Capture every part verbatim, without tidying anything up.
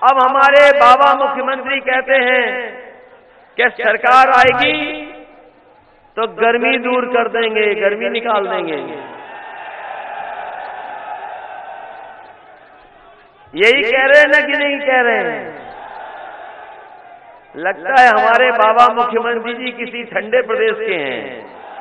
अब हमारे बाबा मुख्यमंत्री कहते हैं कि सरकार आएगी तो गर्मी दूर कर देंगे, गर्मी निकाल देंगे। यही कह रहे हैं ना कि नहीं कह रहे हैं? लगता है हमारे बाबा मुख्यमंत्री जी किसी ठंडे प्रदेश के हैं।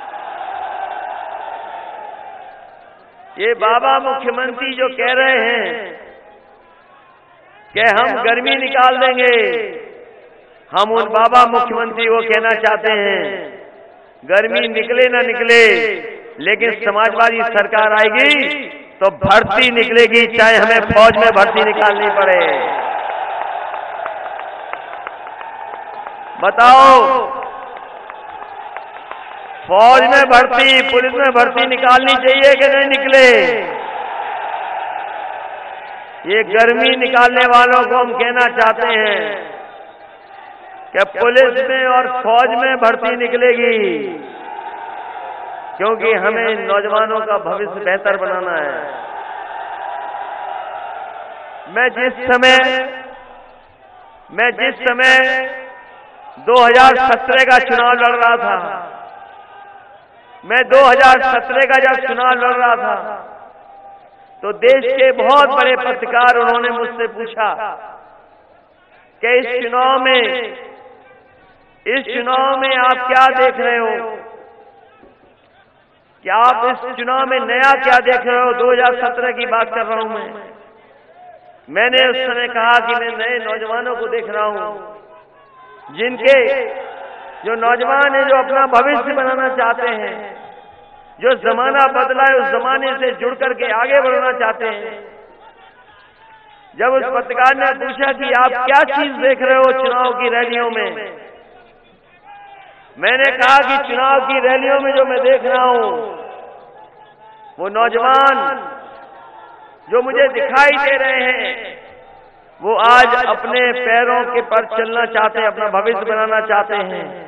ये बाबा मुख्यमंत्री जो कह रहे हैं कि हम गर्मी निकाल देंगे, हम उन बाबा मुख्यमंत्री को कहना चाहते हैं, गर्मी निकले ना निकले, लेकिन समाजवादी सरकार आएगी तो भर्ती निकलेगी, चाहे हमें फौज में भर्ती निकालनी पड़े। बताओ, फौज में भर्ती, पुलिस में भर्ती निकालनी चाहिए कि नहीं निकले? ये गर्मी निकालने वालों को हम कहना चाहते हैं कि पुलिस में और फौज में भर्ती निकलेगी, क्योंकि हमें नौजवानों का भविष्य बेहतर बनाना है। मैं जिस समय मैं जिस समय दो हज़ार सत्रह का चुनाव लड़ रहा था, मैं दो हज़ार सत्रह का जब चुनाव लड़ रहा था तो देश के बहुत बड़े पत्रकार, उन्होंने मुझसे पूछा कि इस चुनाव में इस चुनाव में आप क्या देख रहे हो, कि आप इस चुनाव में नया क्या देख रहे हो? दो हज़ार सत्रह की बात कर रहा हूं मैं। मैंने उस समय कहा कि मैं नए नौजवानों को देख रहा हूं, जिनके जो नौजवान हैं जो अपना भविष्य बनाना चाहते हैं, जो जमाना बदला है उस जमाने से जुड़ करके आगे बढ़ना चाहते हैं। जब उस पत्रकार ने पूछा कि आप क्या चीज देख रहे हो चुनाव की रैलियों में, मैंने कहा कि चुनाव की रैलियों में जो मैं देख रहा हूं वो नौजवान जो मुझे दिखाई दे रहे हैं, वो आज अपने पैरों के पर चलना चाहते हैं, अपना भविष्य बनाना चाहते हैं।